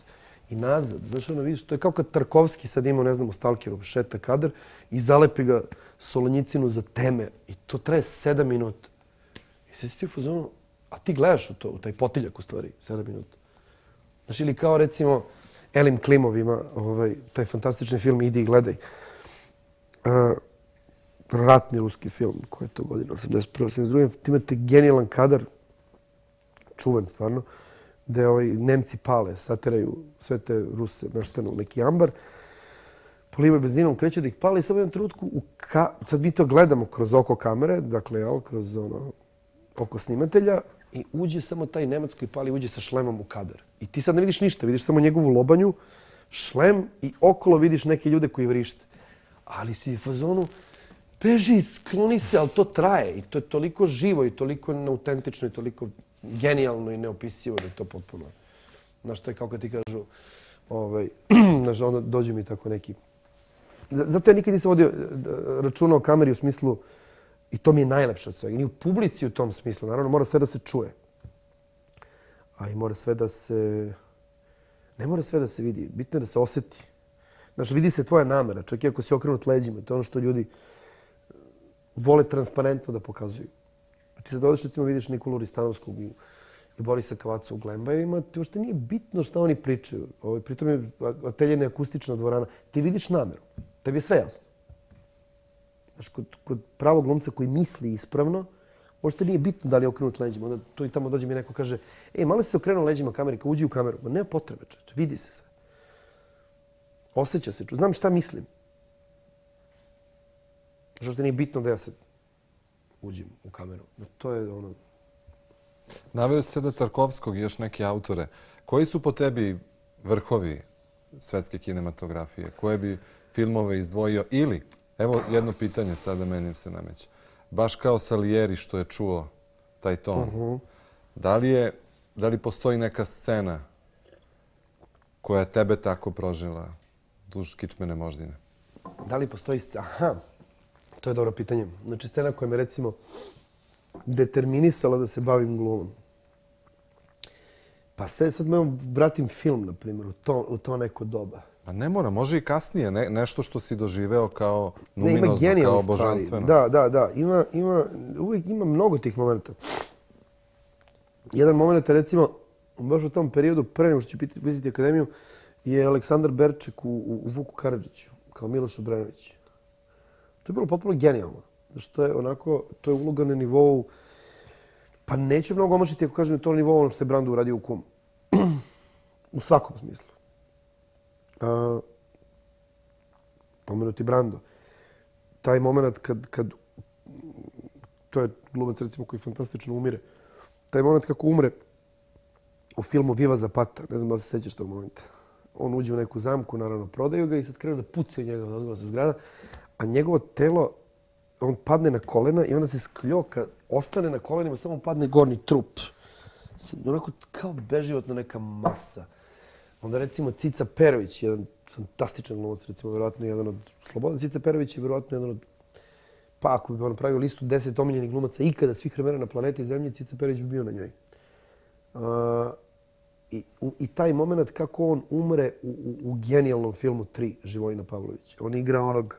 i nazad. Znaš, ono, vidiš, to je kao kad Tarkovski sad ima, ne znam, u Stalkeru, šeta kadar i zalepi ga Solonjicinu za teme. I to traje sedam minuta. I sad si ti u fazonu, a ti gledaš u to, u taj potiljak u stvari, sedam minuta. Znaš, ili kao recimo Elim Klimov ima ovaj, taj fantastični film Idi i gledaj. Uh, ratni ruski film, koji je to godina, osamdeset prva osamdeset druga Ti imate genijalan kadar, čuvan stvarno, gde ovaj, Nemci pale, sateraju sve te Ruse našteno u neki ambar, polivaju benzinom, kreću da ih pale i samo u jednom trenutku, u ka... sad mi to gledamo kroz oko kamere, dakle, jel, kroz ono, oko snimatelja, i uđe samo taj Nemac koji pali, uđe sa šlemom u kadar. I ti sad ne vidiš ništa, vidiš samo njegovu lobanju, šlem i okolo vidiš neke ljude koji vrište. Ali si u fazonu, beži, skloni se, ali to traje. I to je toliko živo i toliko neautentično i toliko genijalno i neopisivo da je to potpuno. Znaš, to je kao kad ti kažu, ovaj, znaš, onda dođe mi tako neki. Zato ja nikad nisam vodio računa o kameri u smislu, i to mi je najlepše od svega. Ni u publici u tom smislu. Naravno, mora sve da se čuje. A i mora sve da se... Ne mora sve da se vidi. Bitno je da se osjeti. Znaš, vidi se tvoja namera. Čak i ako si okrenut leđima. To je ono što ljudi vole transparentno da pokazuju. Ti sad odeš, recimo, vidiš Nikolu Ristanovskog i Borisa Kavacu u Glembajevima. Ti uopšte nije bitno šta oni pričaju. Ovo, pritom je ateljena akustična dvorana. Ti vidiš nameru. Tebi je sve jasno. Znaš, kod, kod pravog glumca koji misli ispravno, možda nije bitno da li je okrenut leđima. Onda tu i tamo dođe mi neko kaže, ej, malo si se okrenuo leđima kameri, kao uđi u kameru. Ma nema potrebe, čeče, vidi se sve. Osjeća se, ču. Znam šta mislim. Znaš, što nije bitno da ja sad uđem u kameru. No, to je ono... Naveo se da Tarkovskog i još neke autore. Koji su po tebi vrhovi svetske kinematografije? Koje bi filmove izdvojio ili... Evo jedno pitanje sada meni se nameće. Baš kao Salieri što je čuo taj ton. Uh-huh. Da li je, da li postoji neka scena koja je tebe tako prožila duž kičmene moždine? Da li postoji scena? Aha, to je dobro pitanje. Znači scena koja me recimo determinisala da se bavim glumom. Pa sad, sad me vratim film, na primjer, u to, u to neko doba. Pa ne mora, može i kasnije. Ne, nešto što si doživeo kao numinozno, ne, kao božanstveno. Da, da, da. Ima, ima, uvijek ima mnogo tih momenta. Jedan moment, recimo, baš u tom periodu, pre nego što ću pisati akademiju, je Aleksandar Berček u, u, u Vuku Karadžiću, kao Miloš Obrenović. To je bilo potpuno genijalno. Što je onako, to je uloga na nivou, pa neću mnogo omašiti ako kažem da to nivou ono što je Brando uradio u Kumu. U svakom smislu. Uh, pomenuti Brando. Taj moment kad, kad to je glumac recimo koji fantastično umire. Taj moment kako umre u filmu Viva Zapata, ne znam da se sećaš tog momenta. On uđe u neku zamku, naravno prodaju ga i sad krenu da pucaju njega od ozgoda sa zgrada, a njegovo telo, on padne na kolena i onda se skljoka, ostane na kolenima, samo padne gornji trup. Onako kao beživotna neka masa. Onda recimo Cica Perović, jedan fantastičan glumac, recimo vjerojatno jedan od Slobodan Cica Perović je vjerojatno jedan od, pa ako bi on napravio listu deset omiljenih glumaca ikada svih vremena na planeti Zemlji, Cica Perović bi bio na njoj. Uh, i, u, I taj moment kako on umre u, u, u genijalnom filmu tri Živojina Pavlović. On igra onog,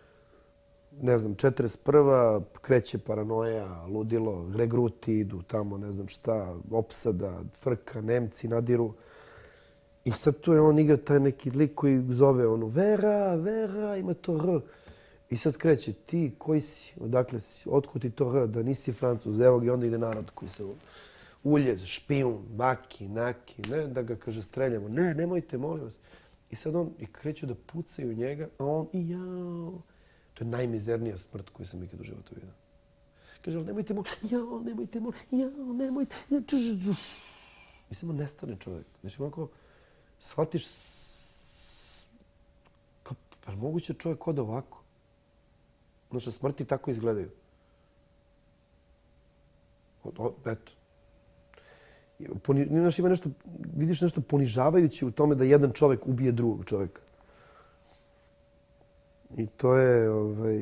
ne znam, četrdeset prva kreće paranoja, ludilo, regruti idu tamo, ne znam šta, opsada, frka, Nemci nadiru. I sad tu je on igra taj neki lik koji zove onu Vera, Vera, ima to R. I sad kreće, ti koji si, odakle si, otkud ti to R, da nisi Francuz, evo ga, onda ide narod koji se uljez, špijun, baki, naki, ne, da ga, kaže, streljamo. Ne, nemojte, molim vas. I sad on, i kreću da pucaju njega, a on, i jao. To je najmizernija smrt koju sam ikad u životu vidio. Kaže, ali nemojte, molim, jao, nemojte, molim, jao, nemojte, jao. I samo nestane čovjek. Znači, onako, shvatiš, kao, pa moguće čovjek ode ovako? Znači, smrti tako izgledaju. O, o, eto. Poni, znaš, ima nešto, vidiš nešto ponižavajuće u tome da jedan čovjek ubije drugog čovjeka. I to je, ovaj,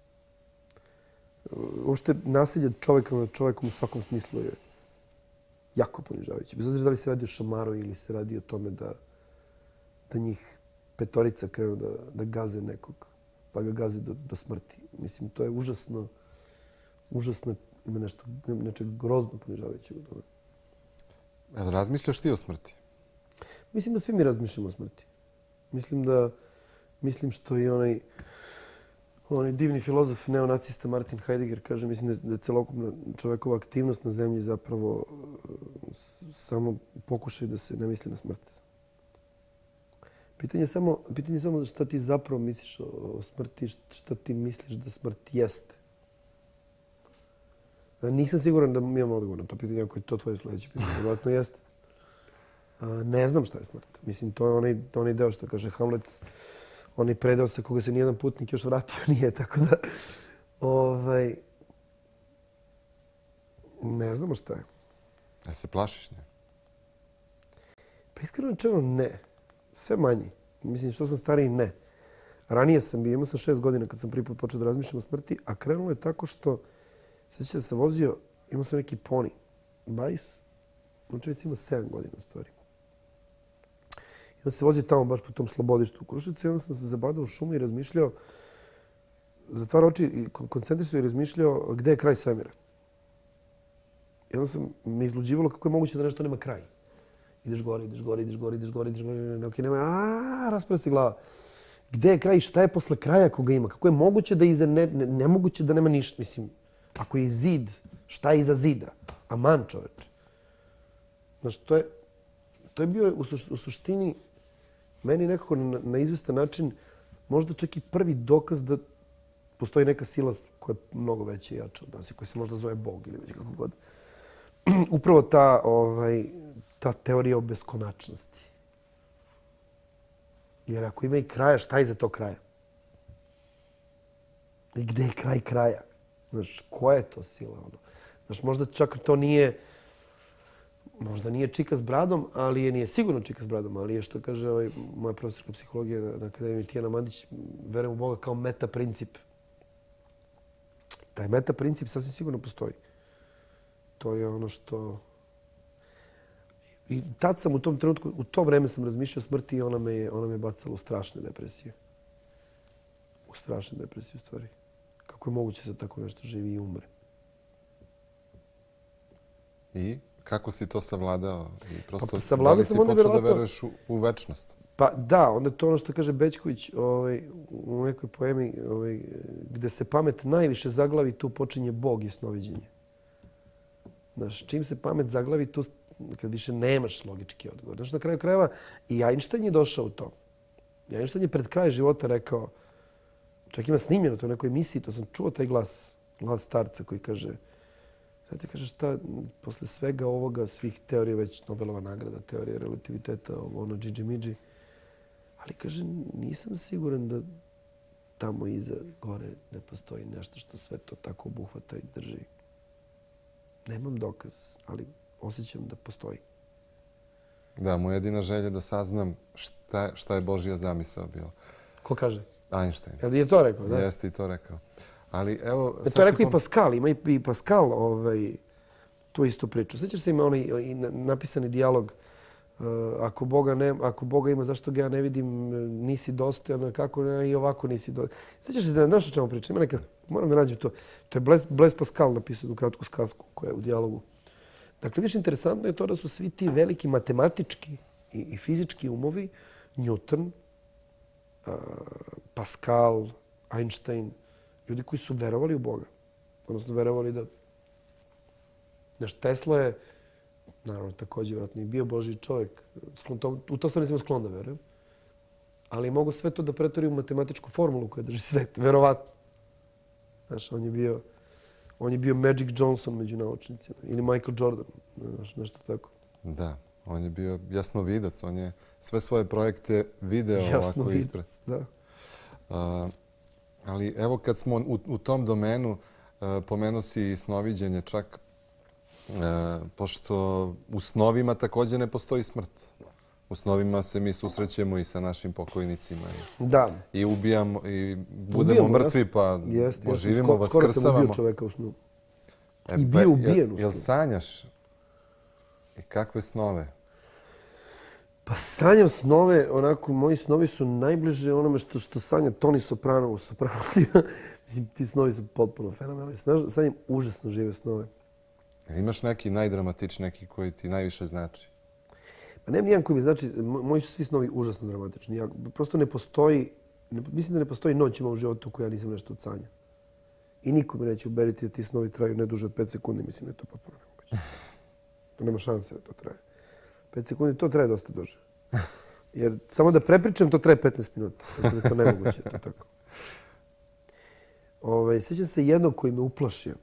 uopšte nasilje čovjeka nad čovjekom u svakom smislu je jako ponižavajuće. Bez obzira da li se radi o šamaru ili se radi o tome da da njih petorica krenu da, da gaze nekog, pa ga gaze do, do smrti. Mislim, to je užasno, užasno, ima nešto, nešto grozno ponižavajuće u tome. Jel razmišljaš ti o smrti? Mislim da svi mi razmišljamo o smrti. Mislim da, mislim što i onaj, onaj divni filozof, neonacista Martin Heidegger kaže, mislim da je, da je celokupna čovjekova aktivnost na zemlji zapravo samo pokušaj da se ne misli na smrt. Pitanje je samo, pitanje je samo šta ti zapravo misliš o, o smrti, šta ti misliš da smrt jeste. Nisam siguran da imam odgovor na to pitanje, ako je to tvoje sljedeće pitanje. Vjerojatno jeste. Ne znam šta je smrt. Mislim, to je onaj, onaj deo što kaže Hamlet, onaj predeo sa koga se nijedan putnik još vratio nije, tako da... Ovaj, ne znamo šta je. A se plašiš nje? Pa iskreno rečeno ne. Sve manje. Mislim, što sam stariji, ne. Ranije sam bio, imao sam šest godina kad sam prvi put počeo da razmišljam o smrti, a krenulo je tako što sjećam da sam vozio, imao sam neki poni, bajs, Učevic ima sedam godina u stvari. I onda se vozio tamo baš po tom slobodištu u Kruševcu i onda sam se zabadao u šumu i razmišljao, zatvarao oči i koncentrisao i razmišljao gde je kraj svemira. I onda sam me izluđivalo kako je moguće da nešto nema kraj. Ideš gore, ideš gore, ideš gore, ideš gore, ideš gore, ok, nema, aaa, rasprsti glava. Gde je kraj, šta je posle kraja koga ima? Kako je moguće da iza ne, ne, nemoguće da nema ništa, mislim. Ako je zid, šta je iza zida? Aman, čoveče. Znaš, to je, to je bio u, suš, u suštini meni nekako na, na izvestan način možda čak i prvi dokaz da postoji neka sila koja je mnogo veća i jača od nas i koja se možda zove Bog ili već kako god. Upravo ta, ovaj, ta teorija o beskonačnosti. Jer ako ima i kraja, šta je iza tog kraja? I gde je kraj kraja? Znaš, koja je to sila? Ono? Znaš, možda čak to nije, možda nije čika s bradom, ali je nije sigurno čika s bradom, ali je što kaže ovaj, moja profesorka psihologije na, na Akademiji Tijana Mandić, verujem u Boga kao meta princip. Taj meta princip sasvim sigurno postoji. To je ono što... I tad sam u tom trenutku, u to vreme sam razmišljao o smrti i ona me je, ona me bacala u strašne depresije. U strašne depresije, u stvari. Kako je moguće da tako nešto živi i umre? I kako si to savladao? I prosto, pa, savladao da li si sam onda počeo da vjerovatno... veruješ u, u večnost? Pa da, onda to ono što kaže Bećković ovaj, u nekoj poemi ovaj, gde se pamet najviše zaglavi, tu počinje Bog i snoviđenje. Znaš, čim se pamet zaglavi, tu kad više nemaš logički odgovor. Znaš, na kraju krajeva i Einstein je došao u to. I Einstein je pred kraj života rekao, čak ima snimljeno to u nekoj emisiji, to sam čuo taj glas, glas starca koji kaže, znate, kaže šta, posle svega ovoga, svih teorija, već Nobelova nagrada, teorija relativiteta, ono, džidži midži, ali kaže, nisam siguran da tamo iza gore ne postoji nešto što sve to tako obuhvata i drži. Nemam dokaz, ali osjećam da postoji. Da, moja jedina želja da saznam šta, šta je Božja zamisao bila. Ko kaže? Einstein. Jel je to rekao, da? Jeste i to rekao. Ali evo... E, to je rekao i Pascal. Ima i Pascal ovaj, tu istu priču. Sjećaš se ima onaj i napisani dijalog uh, ako, Boga ne, ako Boga ima, zašto ga ja ne vidim, nisi dostojan, kako ne, i ovako nisi dostojan. Sjećaš se da znaš o čemu priča? Ima neka, moram da nađem to. To je Blaise, Blaise Pascal napisao u kratku skazku koja je u dijalogu. Dakle, više interesantno je to da su svi ti veliki matematički i, i fizički umovi, Newton, uh, Pascal, Einstein, ljudi koji su verovali u Boga. Odnosno, verovali da... Znaš, Tesla je, naravno, također vjerojatno i bio Božji čovjek. U to sam nisam sklon da verujem. Ali je mogo sve to da pretvori u matematičku formulu koja drži svet. Verovatno. Znaš, on je bio... On je bio Magic Johnson među naučnicima. Ili Michael Jordan. Znaš, nešto tako. Da, on je bio jasnovidac. On je sve svoje projekte video ovako ispred. Da. Uh, ali evo kad smo u, u tom domenu, uh, pomenuo si i snoviđenje čak, uh, pošto u snovima također ne postoji smrt. U snovima se mi susrećemo i sa našim pokojnicima. I, da. I ubijamo, i budemo ubijamo, mrtvi, pa jest, oživimo, jest. Skoro vaskrsavamo. sam ubio čoveka u snu. E, I bio pa, ubijen u jel, snu. jel sanjaš? I kakve snove? Pa sanjam snove, onako, moji snovi su najbliže onome što, što sanja Toni Soprano u Sopranosima. Mislim, ti snovi su potpuno fenomenalni. Sanjam užasno žive snove. Imaš neki najdramatični, neki koji ti najviše znači? Pa nema nijedan koji mi znači, moji su svi snovi užasno dramatični. Ja, prosto ne postoji, ne, mislim da ne postoji noć u mom životu u kojoj ja nisam nešto od sanja. I niko me neće uberiti da ti snovi traju ne duže od pet sekundi. Mislim da je to potpuno nemoguće. To nema šanse da to traje. pet sekundi, to traje dosta duže. Jer samo da prepričam, to traje petnaest minuta. Tako da je to nemoguće. To tako. Ove, sjećam se jednog koji me uplašio.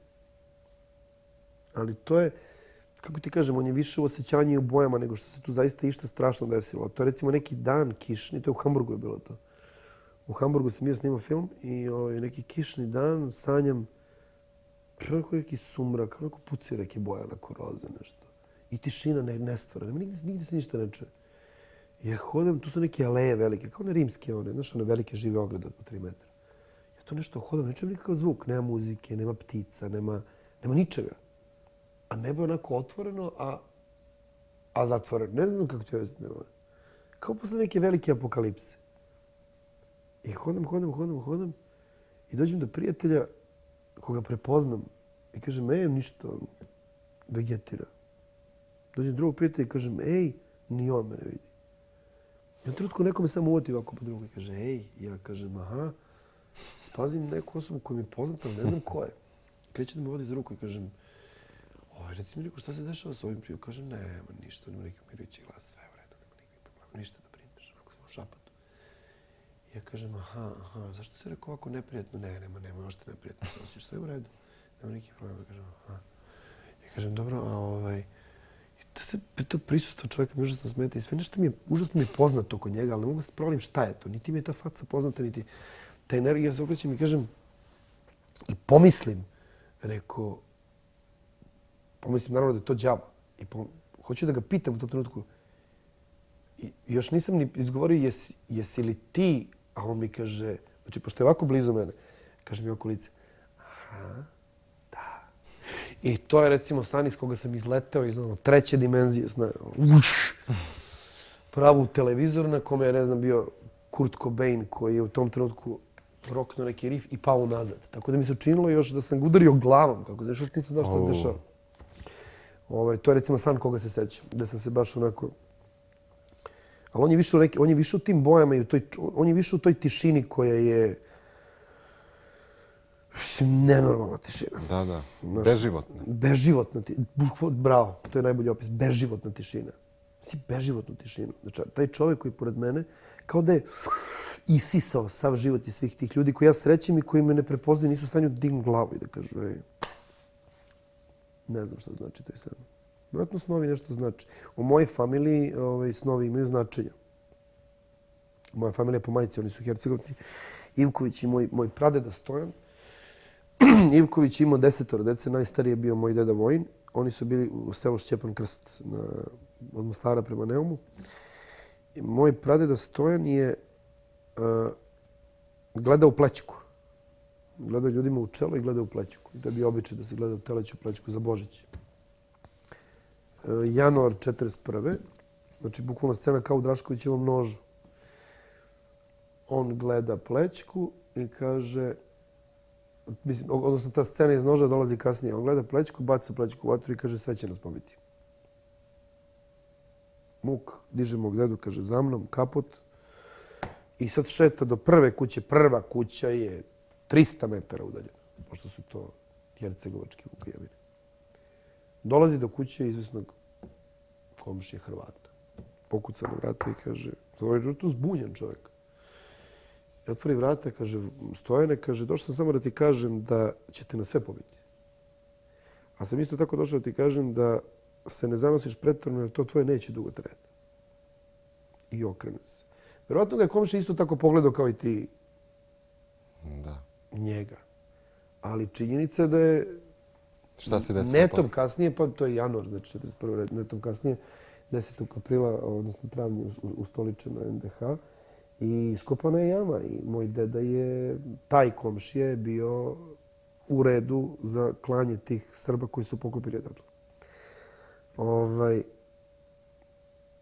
Ali to je, kako ti kažem, on je više u osjećanju i u bojama nego što se tu zaista išta strašno desilo. To je recimo neki dan kišni, to je u Hamburgu je bilo to. U Hamburgu sam bio snimao film i ovaj, neki kišni dan sanjam preko neki sumrak, onako pucaju neke boje, onako roze, nešto. I tišina ne, ne stvara. Nema, nigde, nigde se ništa ne čuje. Ja hodam, tu su neke aleje velike, kao one rimske, one, znaš, one velike žive ograde od po tri metra. Ja to nešto hodam, ne čujem nikakav zvuk. Nema muzike, nema ptica, nema, nema ničega. A nebo je onako otvoreno, a, a zatvoreno. Ne znam kako ti objasniti. Kao posle neke velike apokalipse. I hodam, hodam, hodam, hodam. I dođem do prijatelja koga prepoznam. I kažem, ej, ništa, on vegetira. Dođem do drugog prijatelja i kažem, ej, ni on mene vidi. I on trenutku neko me samo uvati ovako po drugu i kaže, ej, ja kažem, aha, spazim neku osobu koju mi je poznata, ne znam ko je. Kreće da me vodi za ruku i kažem, oj, reci mi, šta se dešava s ovim prijateljem? Kaže, nema ništa, nema neki umirujući glas, sve u redu, nema nikakvih problema, ništa da brineš, ako sam u šapatu. I ja kažem, aha, aha, zašto se rekao ovako neprijatno? Ne, nema, nema, ošte neprijatno, se osjećaš sve u redu, nema nikakvih problema. Kažem, aha. Ja kažem, dobro, a ovaj, to se to prisustvo čovjeka mi užasno smeta i sve nešto mi je, užasno mi je poznato kod njega, ali ne mogu se provalim šta je to, niti mi je ta faca poznata, niti ta energija se okrećem i kažem, i pomislim, rekao, pomislim naravno da je to đavo. I pom... hoću da ga pitam u tom trenutku. I još nisam ni izgovorio jesi, jesi li ti, a on mi kaže, znači pošto je ovako blizu mene, kaže mi oko lice, aha, da. I to je recimo san iz koga sam izleteo iz ono, treće dimenzije sna. Uš, pravo u televizor na kome je, ne znam, bio Kurt Cobain koji je u tom trenutku roknuo neki rif i pao nazad. Tako da mi se učinilo još da sam ga udario glavom, kako znaš, još nisam znao što se dešava. Ovaj, to je recimo san koga se sećam, da sam se baš onako... Ali on je više u, neki, on je više u tim bojama i u toj, on je više u toj tišini koja je... nenormalna tišina. Da, da. Beživotna. Beživotna tišina. Bravo, to je najbolji opis. Beživotna tišina. Si beživotnu tišinu. Znači, taj čovjek koji je pored mene, kao da je isisao sav život iz svih tih ljudi koji ja srećem i koji me ne prepoznaju, nisu u stanju da dignu glavu i da kažu, ej, ne znam šta znači taj san. Vjerojatno snovi nešto znači. U mojoj familiji ovaj, snovi imaju značenja. Moja familija po majici, oni su Hercegovci. Ivković i moj, moj pradeda Stojan. Ivković je imao desetoro dece, najstariji je bio moj deda Vojin. Oni su bili u selu Šćepan Krst na, od Mostara prema Neumu. I moj pradeda Stojan je uh, gledao u plećku. Gledao ljudima u čelo i gledao u plećku. I to je bio običaj da se gleda u teleću plećku za Božić. Uh, januar četrdeset prve. Znači, bukvalna scena kao u Draškovićevom nožu. On gleda plećku i kaže... Mislim, odnosno, ta scena iz noža dolazi kasnije. On gleda plećku, baca plećku u vatru i kaže sve će nas pobiti. Muk diže mog dedu, kaže za mnom, kaput. I sad šeta do prve kuće. Prva kuća je trista metara udaljena, pošto su to hercegovački Vukajevine. Dolazi do kuće izvesnog komšije Hrvata. Pokuca na vrata i kaže, je tu zbunjen čovjek. I otvori vrata, kaže, Stojane, kaže, došao sam samo da ti kažem da ćete nas sve pobiti. A sam isto tako došao da ti kažem da se ne zanosiš pretvorno jer to tvoje neće dugo trajati. I okrene se. Vjerovatno ga je komšija isto tako pogledao kao i ti da. Njega. Ali činjenica da je šta se desilo netom posle? Kasnije, pa to je januar, znači četrdeset prve netom kasnije, desetog aprila, odnosno travnja, ustoličena en de ha. I iskopana je jama i moj deda je, taj komšije, bio u redu za klanje tih Srba koji su pokupili odatle. Ovaj,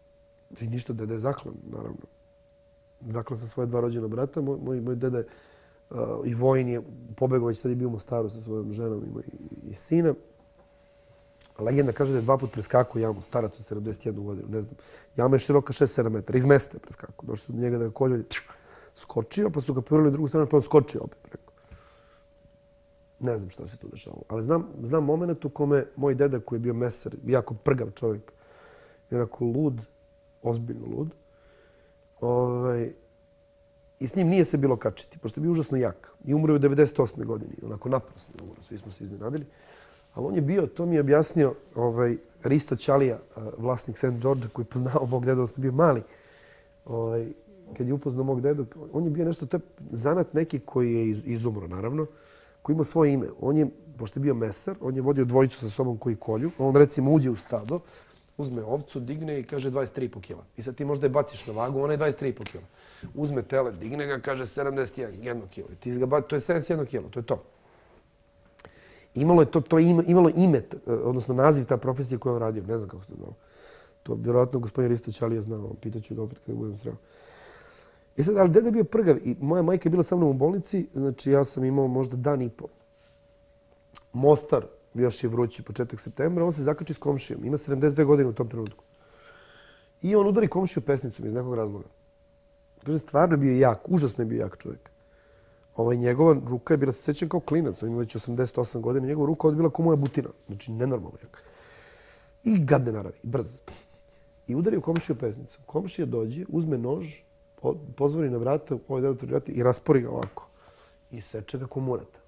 I ništa, deda je zaklan, naravno. Zaklan sa svoje dva rođena brata. Moj, moj, moj deda je uh, i vojn je pobegao, već tad je bio u Mostaru sa svojom ženom, ima i, i sina. Legenda kaže da je dva put preskakao jamu, starac od sedamdeset jednu godinu, ne znam. Jama je široka šest sedam metara, iz mesta je preskakao. Došli su do njega da ga kolju, skočio, pa su ga povjerili u drugu stranu, pa on skočio opet preko. Ne znam šta se tu dešavalo. Ali znam, znam moment u kome moj deda koji je bio mesar, jako prgav čovjek, onako lud, ozbiljno lud, ovaj, i s njim nije se bilo kačiti, pošto je bio užasno jak. I umro je u devedeset osme godini, onako naprasno je umro, svi smo se iznenadili. Ali on je bio, to mi je objasnio ovaj, Risto Ćalija, vlasnik Saint Georgea, koji je poznao mog dedu, odnosno bio mali. Ovaj, kad je upoznao mog dedu, on je bio nešto, to je zanat neki koji je iz, izumro, naravno, koji ima svoje ime. On je, pošto je bio mesar, on je vodio dvojicu sa sobom koji kolju. On recimo uđe u stado, uzme ovcu, digne i kaže dvadeset tri i po kila. I sad ti možda je baciš na vagu, ona je dvadeset tri i po kila. Uzme tele, digne ga, kaže sedamdeset jedan kilo. I ti ga baci, to je sedamdeset jedno kilo, to je to. Imalo je to, to ima, imalo ime, odnosno naziv ta profesija koju on radio. Ne znam kako se to znalo. To vjerojatno gospodin Risto Ćalija znao. Pitaću ga opet kada budem sreo. I sad, ali deda je bio prgav i moja majka je bila sa mnom u bolnici. Znači ja sam imao možda dan i po. Mostar, još je vrući, početak septembra. On se zakači s komšijom. Ima sedamdeset dve godine u tom trenutku. I on udari komšiju pesnicom iz nekog razloga. Kaže, stvarno je bio jak, užasno je bio jak čovjek. Ovaj, njegova ruka je bila, se sjećam kao klinac, on ima već osamdeset osam godina, njegova ruka je bila kao moja butina. Znači, nenormalno jak. I gadne naravi, brz. I udari u komšiju pesnicom. Komšija dođe, uzme nož, pozvori na vrata, ovaj deo otvori vrata i raspori ga ovako. I seče ga ko murata.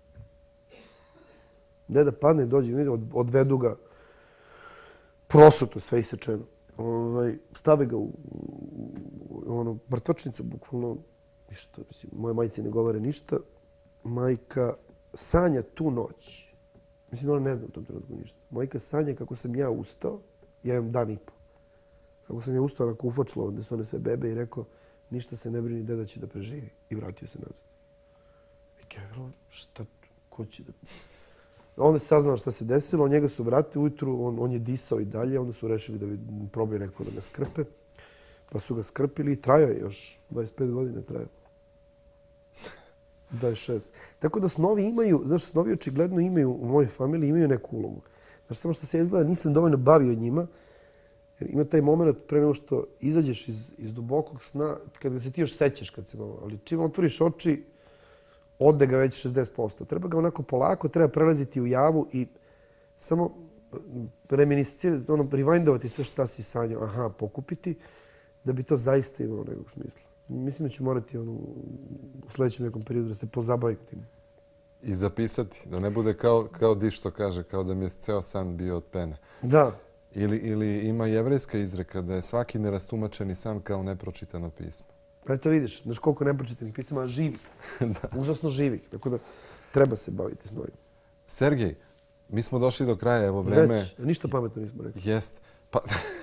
Deda padne, dođe, od, odvedu ga prosuto, sve isečeno. Ovaj, stave ga u, u, u ono, mrtvačnicu, bukvalno. Što, mislim, moje majci ne govore ništa. Majka sanja tu noć. Mislim, ona ne zna u tom trenutku ništa. Majka sanja kako sam ja ustao, ja imam dan i po. Kako sam ja ustao onako ufočilo, onda su one sve bebe i rekao, ništa se ne brini, deda će da preživi. I vratio se nazad. I kao, šta, ko će da... Onda se saznao šta se desilo, njega su vratili ujutru, on, on je disao i dalje, onda su rešili da probaju neko da ga skrpe. Pa su ga skrpili i trajao je još, dvadeset pet godina trajao. dvadeset šest. Tako da snovi imaju, znaš, snovi očigledno imaju u mojoj familiji, imaju neku ulogu. Znaš, samo što se izgleda, nisam dovoljno bavio njima, jer ima taj moment pre nego što izađeš iz, iz dubokog sna, kada se ti još sećaš kad se malo, ali čim otvoriš oči, ode ga već šezdeset posto. Treba ga onako polako, treba prelaziti u javu i samo reminiscirati, ono, rewindovati sve šta si sanjao, aha, pokupiti, da bi to zaista imalo nekog smisla. Mislim da ću morati ono, u sljedećem nekom periodu da se pozabavim tim. I zapisati, da ne bude kao, kao Di što kaže, kao da mi je ceo san bio od pene. Da. Ili, ili ima jevrejska izreka da je svaki nerastumačeni san kao nepročitano pismo. Pa eto vidiš, znaš koliko nepročitanih pisama, živih. Užasno živih. Tako da treba se baviti s novim. Sergej, mi smo došli do kraja, evo vreme... Već, ništa pametno nismo rekli. Jest. Pa...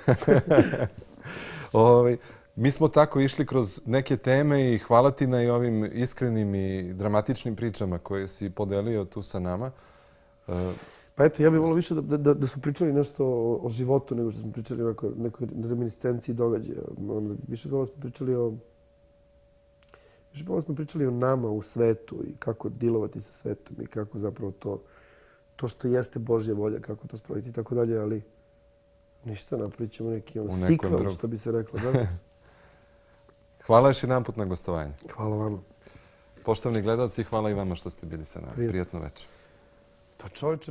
Ovaj, mi smo tako išli kroz neke teme i hvala ti na i ovim iskrenim i dramatičnim pričama koje si podelio tu sa nama. Pa eto, ja bih volio više da, da, da smo pričali nešto o, o životu nego što smo pričali o nekoj, nekoj reminiscenciji događaja. Onda više volio smo pričali o Više volio smo pričali o nama u svetu i kako dilovati sa svetom i kako zapravo to, to što jeste Božja volja, kako to sprovoditi i tako dalje, ali ništa, napravit ćemo neki on sequel, što bi se reklo. Da? Hvala još jedan put na gostovanje. Hvala vama. Poštovni gledalci, hvala i vama što ste bili sa nama. Prijetno, Prijetno večer. Pa čovječe...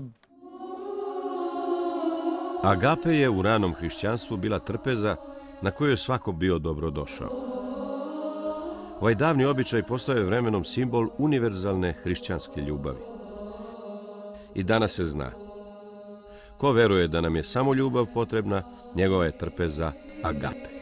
Agape je u ranom hrišćanstvu bila trpeza na kojoj je svako bio dobro došao. Ovaj davni običaj postao je vremenom simbol univerzalne hrišćanske ljubavi. I danas se zna. Ko veruje da nam je samo ljubav potrebna, njegova je trpeza agape.